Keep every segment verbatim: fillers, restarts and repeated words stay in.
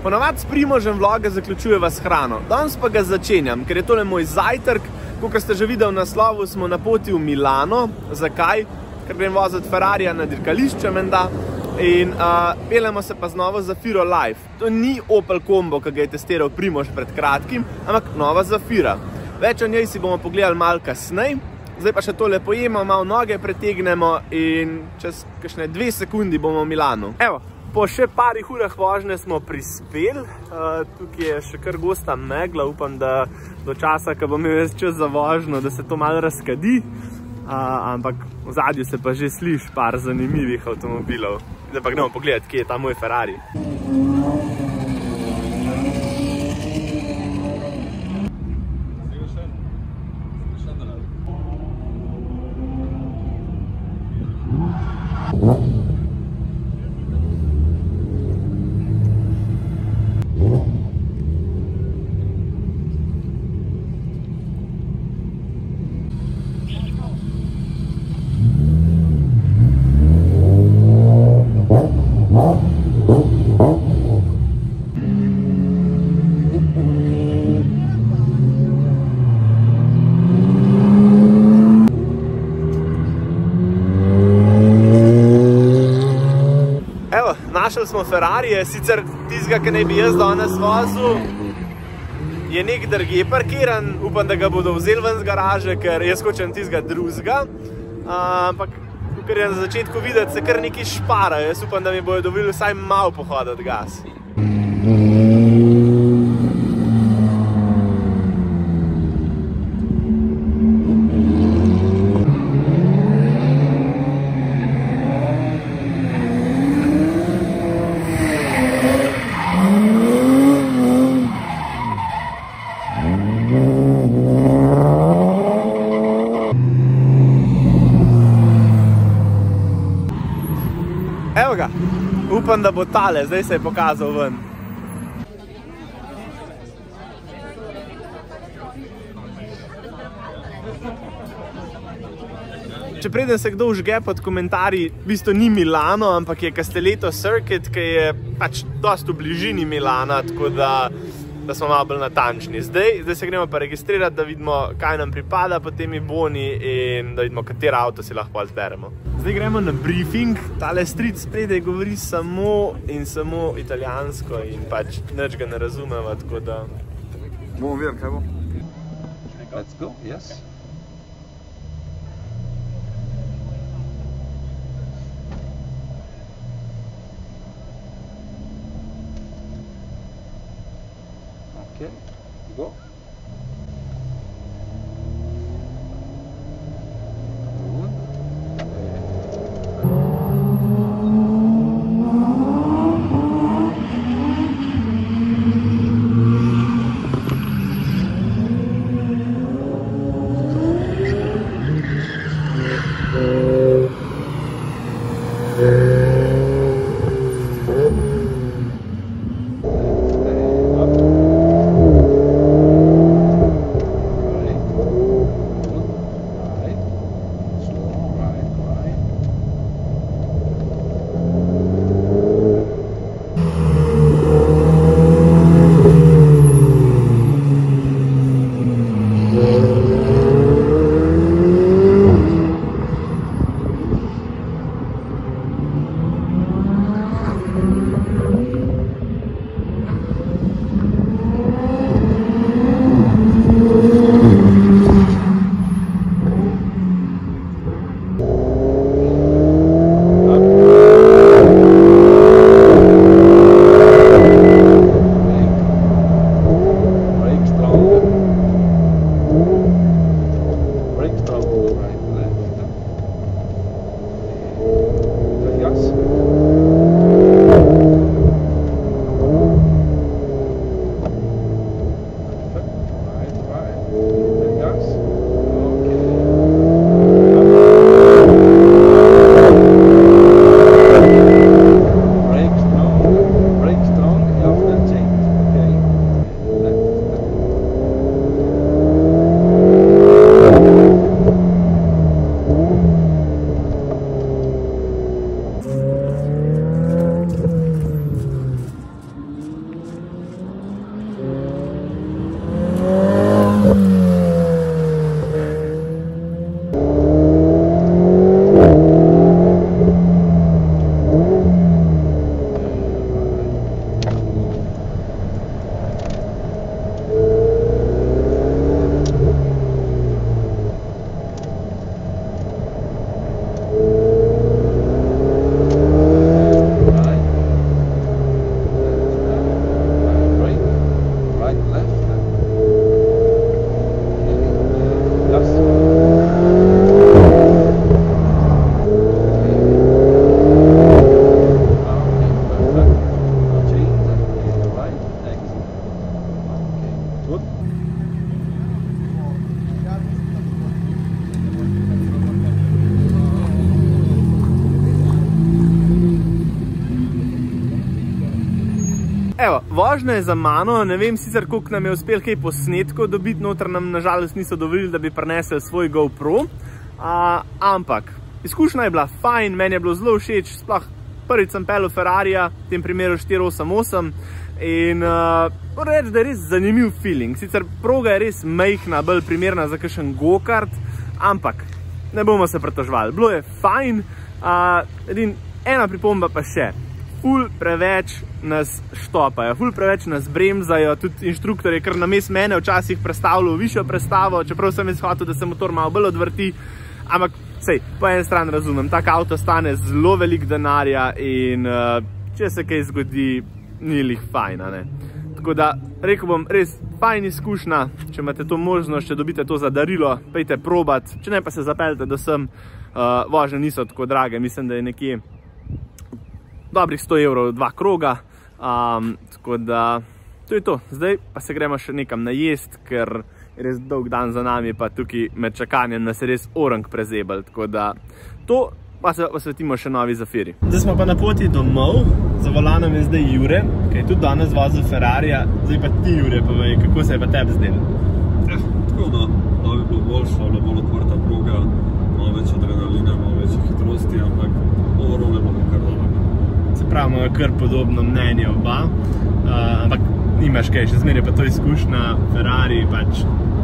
Ponavadi s Primožem vloge zaključujeva s hrano. Danes pa ga začenjam, ker je tole moj zajtrk. Kakor ste že videli na naslovu, smo na poti v Milano. Zakaj? Ker grem voziti Ferrarija na dirkališče menda. In uh, peljemo se pa z novo Zafiro Life. To ni Opel Combo, ki ga je testiral Primož pred kratkim, ampak nova Zafira. Več o njej si bomo pogledali malo kasneje. Zdaj pa še tole pojemo, malo noge pretegnemo in čez kakšne dve sekundi bomo v Milanu. Evo, po še parih urah vožnje smo prispeli. Uh, tukaj je še kar gosta megla, upam, da do časa, ko bom imel čas za vožnjo, da se to malo razkadi. Uh, ampak v zadju se pa že sliši par zanimivih avtomobilov. Zdaj pa gremo pogledati, kje je ta moj Ferrari. Našli smo Ferrarije, sicer tistega, ki naj bi jaz danes vozil, je nek drugje parkiran, upam, da ga bodo vzeli ven z garaže, ker jaz hočem tistega drugega. Ampak, ker je na začetku videti, se kar nekaj špara, jaz upam, da mi bojo dovolili vsaj malo pohoditi gas. Evo ga, upam, da bo tale, zdaj se je pokazal ven. Če preden se kdo vžge pod komentarji, v bistvu ni Milano, ampak je Castelletto Circuit, ki je pač dost v bližini Milana, tako da da smo malo bolj natančni. Zdaj, zdaj se gremo pa registrirati, da vidimo, kaj nam pripada po temi boni in da vidimo, katera avto si lahko izberemo. Zdaj gremo na briefing. Tale stric spredaj govori samo in samo italijansko in pač nič ga ne razumemo, tako da... Bomo videli, kaj bo? Let's go, yes. Okay, go. Evo, vožnja je za mano, ne vem sicer, koliko nam je uspel kaj posnetkov dobiti, noter nam nažalost niso dovolili, da bi prinesel svoj GoPro, uh, ampak izkušnja je bila fajn, meni je bilo zelo všeč, sploh prvič sem pelil Ferrarija, v tem primeru štiri osem osem, in uh, moram reči, da je res zanimiv feeling. Sicer proga je res majhna, bolj primerna za kakšen go-kart, ampak ne bomo se pritoževali. Bilo je fajn, uh, edin, ena pripomba pa še. Ful preveč nas štopajo, ful preveč nas bremzajo, tudi inštruktor je kar names mene včasih prestavljal v višjo prestavo, čeprav sem jaz hotel, da se motor malo bolj odvrti, ampak sej, po eni strani razumem, tak avto stane zelo velik denarja in uh, če se kaj zgodi, ni lih fajn, ne. Tako da, rekel bom, res fajn izkušnja, če imate to možnost, če dobite to za darilo, pejte probat, če ne pa se zapeljte do sem, uh, vožnje niso tako drage, mislim, da je nekje dobrih sto evrov, dva kroga, um, tako da to je to. Zdaj pa se gremo še nekam najest, ker je res dolg dan za nami, pa tukaj med čakanjem nas je res orang prezebel, tako da to pa se posvetimo še novi Zafiri. Zdaj smo pa na poti domov, za volanom je zdaj Jure, ki je tudi danes vozil Ferrarija, zdaj pa ti Jure, povej, kako se je pa tebi zdel? Ja, tako no, da bi bilo boljše, bila bolj otvorta proga, malo več adrenalina, malo več hitrosti, ampak overall je bilo kar dobro. Se pravi, imajo kar podobno mnenje oba, uh, ampak nimaš kaj, še zmeraj pa to izkušnja Ferrari, pač,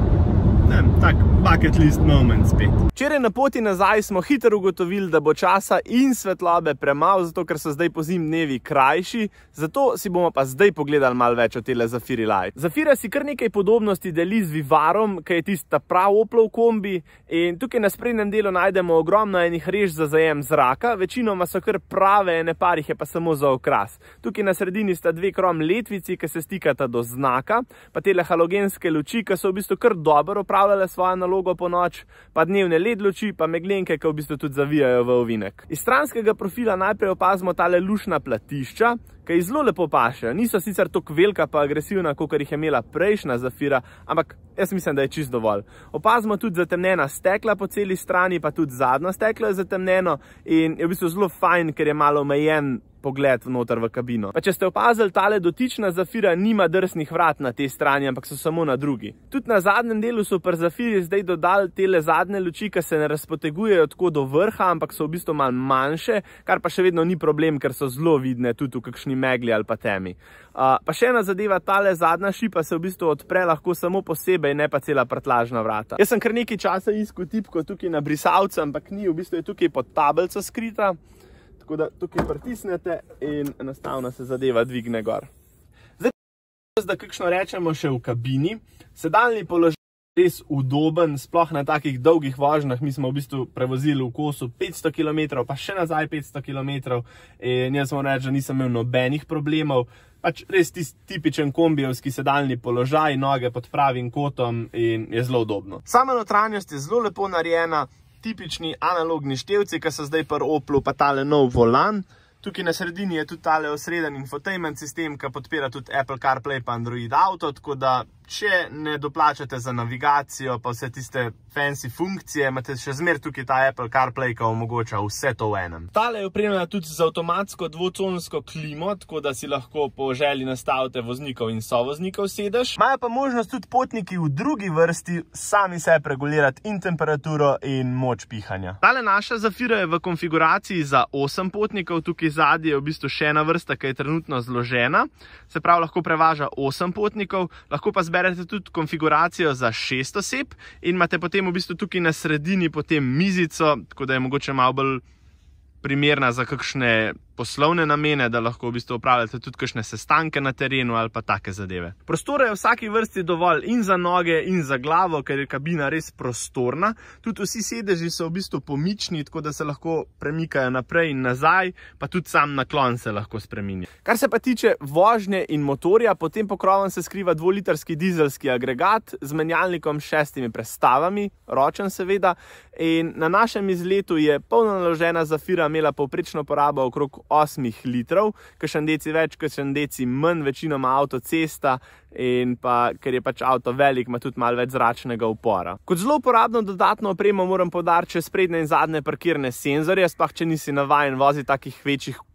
ne vem, tak bucket list moment spet. Včeraj na poti nazaj smo hitro ugotovili, da bo časa in svetlobe premalo, zato ker so zdaj pozimi dnevi krajši, zato si bomo pa zdaj pogledali malo več o tele Zafiri Light. Zafira si kar nekaj podobnosti deli z Vivarom, ki je tista prav Oplov kombi, in tukaj na sprednjem delu najdemo ogromno enih rež za zajem zraka, večinoma so kar prave, ene par jih je pa samo za okras. Tukaj na sredini sta dve krom letvici, ki se stikata do znaka, pa tele halogenske luči, ki so v bistvu kar dobro opravljale svojo nalogo po noč, pa dnevne led luči, pa meglenke, ki v bistvu tudi zavijajo v ovinek. Iz stranskega profila najprej opazimo tale lušna platišča, ki ji zelo lepo pašejo. Niso sicer toliko velika pa agresivna, kakor jih je imela prejšnja Zafira, ampak jaz mislim, da je čisto dovolj. Opazimo tudi zatemnjena stekla po celi strani, pa tudi zadnjo steklo je zatemnjeno in je v bistvu zelo fajn, ker je malo omejen pogled noter v kabino. Pa če ste opazili, tale dotična Zafira nima drsnih vrat na tej strani, ampak so samo na drugi. Tudi na zadnjem delu so pri Zafiri zdaj dodali tele zadnje luči, ki se ne razpotegujejo tako do vrha, ampak so v bistvu malo manjše, kar pa še vedno ni problem, ker so zelo vidne tudi v kakšni megli ali pa temi. Uh, pa še ena zadeva, tale zadnja šipa se v bistvu odpre lahko samo posebej, ne pa cela prtlažna vrata. Jaz sem kar nekaj časa iskal tipko tukaj na brisalcu, ampak ni, v bistvu je tukaj pod tabelco skrita. Tako da tukaj pritisnete in enostavno se zadeva dvigne gor. Zdaj, da kakšno rečemo še v kabini, sedalni položaj je res udoben, sploh na takih dolgih vožnjah. Mi smo v bistvu prevozili v kosu petsto kilometrov, pa še nazaj petsto kilometrov in jaz moram reči, da nisem imel nobenih problemov. Pač res tisti tipičen kombijevski sedalni položaj, noge pod pravim kotom in je zelo udobno. Sama notranjost je zelo lepo narejena, tipični analogni števci, ki so zdaj pri Oplu, pa tale nov volan. Tukaj na sredini je tudi tale osreden infotainment sistem, ki podpira tudi Apple CarPlay pa Android Auto, tako da če ne doplačate za navigacijo pa vse tiste fancy funkcije, imate še zmer tukaj ta Apple CarPlay, ki omogoča vse to v enem. Tale je opremljena tudi z avtomatsko dvoconsko klimo, tako da si lahko po želji nastavite voznikov in sovoznikov sedež. Imajo pa možnost tudi potniki v drugi vrsti sami sebi regulirati in temperaturo in moč pihanja. Tale naša Zafira je v konfiguraciji za osem potnikov, tukaj zadnji je v bistvu še ena vrsta, ki je trenutno zložena, se pravi lahko prevaža osem potnikov, lahko pa zberete tudi konfiguracijo za šest oseb in imate potem v bistvu tukaj na sredini potem mizico, tako da je mogoče malo bolj primerna za kakšne poslovne namene, da lahko v bistvu opravljate tudi kakšne sestanke na terenu ali pa take zadeve. Prostora je v vsaki vrsti dovolj in za noge in za glavo, ker je kabina res prostorna. Tudi vsi sedeži so v bistvu pomični, tako da se lahko premikajo naprej in nazaj, pa tudi sam naklon se lahko spreminja. Kar se pa tiče vožnje in motorja, pod tem pokrovom se skriva dvolitrski dizelski agregat z menjalnikom s šestimi prestavami, ročen seveda, in na našem izletu je polno naložena Zafira imela povprečno porabo okrog osmih litrov, kakšen deci več, kakšen deci manj, večinoma avtocesta in pa, ker je pač avto velik, ima tudi malo več zračnega upora. Kot zelo uporabno dodatno opremo moram poudariti še sprednje in zadnje parkirne senzorje, sploh če nisi navajen voziti takih večjih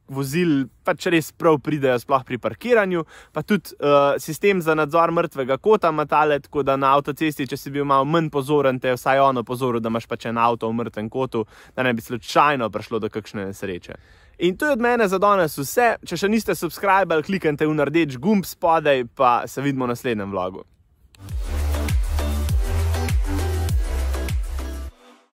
vozil pač res prav pridejo sploh pri parkiranju, pa tudi uh, sistem za nadzor mrtvega kota ima tale, tako da na avtocesti, če si bil malo manj pozoren, te je vsaj on opozoril, da imaš pač en avto v mrtvem kotu, da ne bi slučajno prišlo do kakšne nesreče. In to je od mene za danes vse. Če še niste subscribali, kliknite v rdeč gumb spodaj, pa se vidimo v naslednjem vlogu.